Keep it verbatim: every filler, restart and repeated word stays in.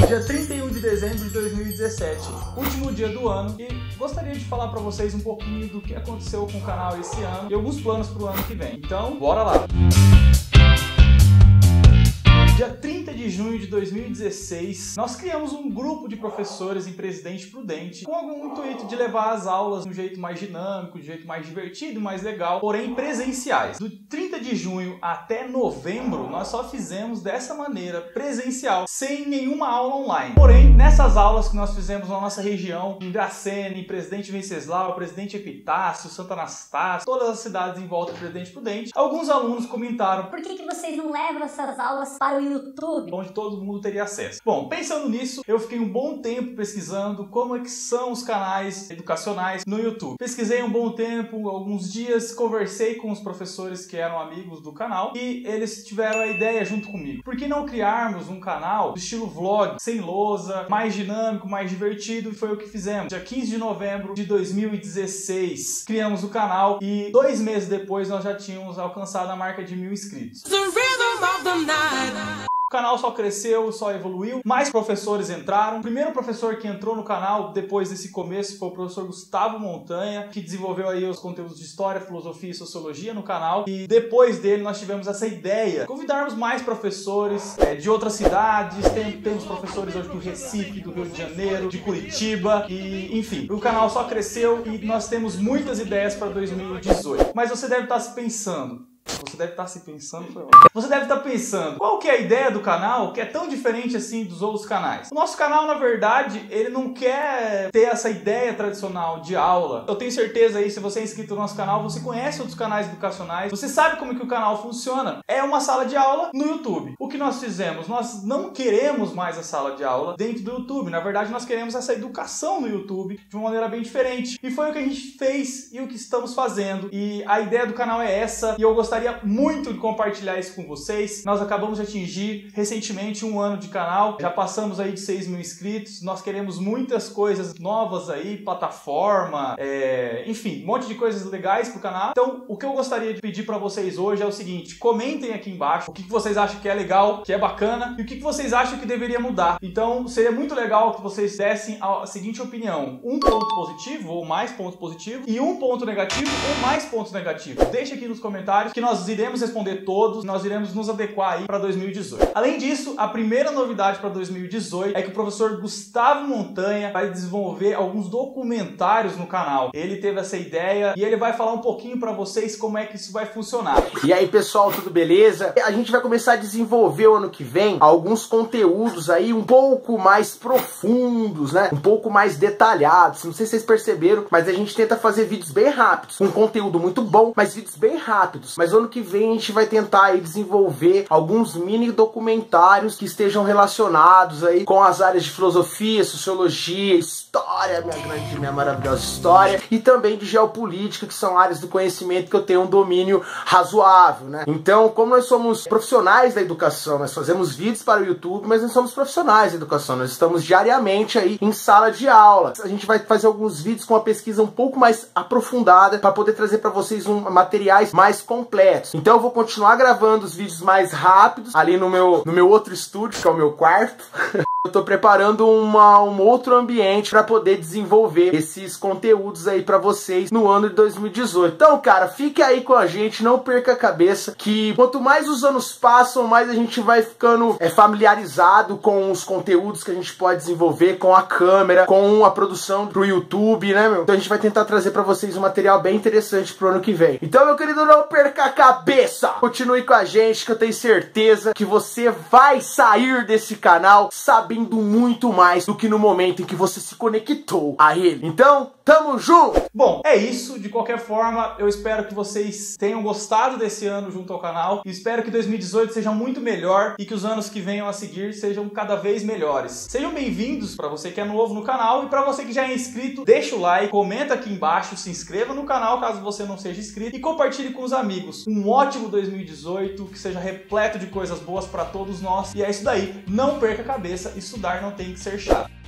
Dia trinta e um de dezembro de dois mil e dezessete, último dia do ano, e gostaria de falar para vocês um pouquinho do que aconteceu com o canal esse ano e alguns planos para o ano que vem. Então, bora lá! Dia trinta de junho de dois mil e dezesseis, nós criamos um grupo de professores em Presidente Prudente com algum intuito de levar as aulas de um jeito mais dinâmico, de um jeito mais divertido e mais legal, porém presenciais. Do trinta de junho até novembro, nós só fizemos dessa maneira, presencial, sem nenhuma aula online. Porém, nessas aulas que nós fizemos na nossa região, em Dracena, em Presidente Venceslau, Presidente Epitácio, Santo Anastácio, todas as cidades em volta de Presidente Prudente, alguns alunos comentaram: por que que vocês não levam essas aulas para o YouTube? Onde todo mundo teria acesso. Bom, pensando nisso, eu fiquei um bom tempo pesquisando como é que são os canais educacionais no YouTube. Pesquisei um bom tempo, alguns dias, conversei com os professores que eram amigos do canal e eles tiveram a ideia junto comigo. Por que não criarmos um canal do estilo vlog, sem lousa, mais dinâmico, mais divertido? E foi o que fizemos. Dia quinze de novembro de dois mil e dezesseis, criamos o canal e dois meses depois nós já tínhamos alcançado a marca de mil inscritos. O canal só cresceu, só evoluiu, mais professores entraram. O primeiro professor que entrou no canal depois desse começo foi o professor Gustavo Montanha, que desenvolveu aí os conteúdos de História, Filosofia e Sociologia no canal. E depois dele nós tivemos essa ideia de convidarmos mais professores é, de outras cidades. Tem, temos professores hoje do Recife, do Rio de Janeiro, de Curitiba e enfim. O canal só cresceu e nós temos muitas ideias para dois mil e dezoito. Mas você deve estar se pensando... Você deve estar se pensando, foi ótimo. Você deve estar pensando, qual que é a ideia do canal que é tão diferente assim dos outros canais? O nosso canal, na verdade, ele não quer ter essa ideia tradicional de aula. Eu tenho certeza aí, se você é inscrito no nosso canal, você conhece outros canais educacionais, você sabe como que o canal funciona. É uma sala de aula no YouTube. O que nós fizemos? Nós não queremos mais a sala de aula dentro do YouTube. Na verdade, nós queremos essa educação no YouTube de uma maneira bem diferente. E foi o que a gente fez e o que estamos fazendo. E a ideia do canal é essa, e eu gostaria muito de compartilhar isso com vocês. Nós acabamos de atingir recentemente um ano de canal, já passamos aí de seis mil inscritos, nós queremos muitas coisas novas aí, plataforma, é... enfim, um monte de coisas legais pro canal. Então, o que eu gostaria de pedir para vocês hoje é o seguinte: comentem aqui embaixo o que vocês acham que é legal, que é bacana, e o que vocês acham que deveria mudar. Então, seria muito legal que vocês dessem a seguinte opinião: um ponto positivo ou mais pontos positivos e um ponto negativo ou mais pontos negativos. Deixa aqui nos comentários que nós Nós iremos responder todos, nós iremos nos adequar aí para dois mil e dezoito. Além disso, a primeira novidade para dois mil e dezoito é que o professor Gustavo Montanha vai desenvolver alguns documentários no canal. Ele teve essa ideia e ele vai falar um pouquinho para vocês como é que isso vai funcionar. E aí, pessoal, tudo beleza? A gente vai começar a desenvolver o ano que vem alguns conteúdos aí um pouco mais profundos, né? Um pouco mais detalhados. Não sei se vocês perceberam, mas a gente tenta fazer vídeos bem rápidos, um conteúdo muito bom, mas vídeos bem rápidos. Mas ano que vem a gente vai tentar aí desenvolver alguns mini documentários que estejam relacionados aí com as áreas de filosofia, sociologia, história, minha grande, minha maravilhosa história, e também de geopolítica, que são áreas do conhecimento que eu tenho um domínio razoável, né? Então, como nós somos profissionais da educação, nós fazemos vídeos para o YouTube, mas nós somos profissionais da educação, nós estamos diariamente aí em sala de aula. A gente vai fazer alguns vídeos com uma pesquisa um pouco mais aprofundada para poder trazer para vocês um, materiais mais completos. Então eu vou continuar gravando os vídeos mais rápidos ali no meu, no meu outro estúdio, que é o meu quarto. Eu tô preparando uma, um outro ambiente para poder desenvolver esses conteúdos aí para vocês no ano de dois mil e dezoito. Então, cara, fique aí com a gente, não perca a cabeça, que quanto mais os anos passam, mais a gente vai ficando é, familiarizado com os conteúdos que a gente pode desenvolver, com a câmera, com a produção pro YouTube, né, meu? Então a gente vai tentar trazer para vocês um material bem interessante pro ano que vem. Então, meu querido, não perca a cabeça! Continue com a gente, que eu tenho certeza que você vai sair desse canal sabendo muito mais do que no momento em que você se conectou a ele. Então, tamo junto! Bom, é isso. De qualquer forma, eu espero que vocês tenham gostado desse ano junto ao canal. E espero que dois mil e dezoito seja muito melhor e que os anos que venham a seguir sejam cada vez melhores. Sejam bem-vindos para você que é novo no canal e para você que já é inscrito, deixa o like, comenta aqui embaixo, se inscreva no canal caso você não seja inscrito e compartilhe com os amigos. Um ótimo dois mil e dezoito, que seja repleto de coisas boas para todos nós. E é isso daí. Não perca a cabeça, estudar não tem que ser chato.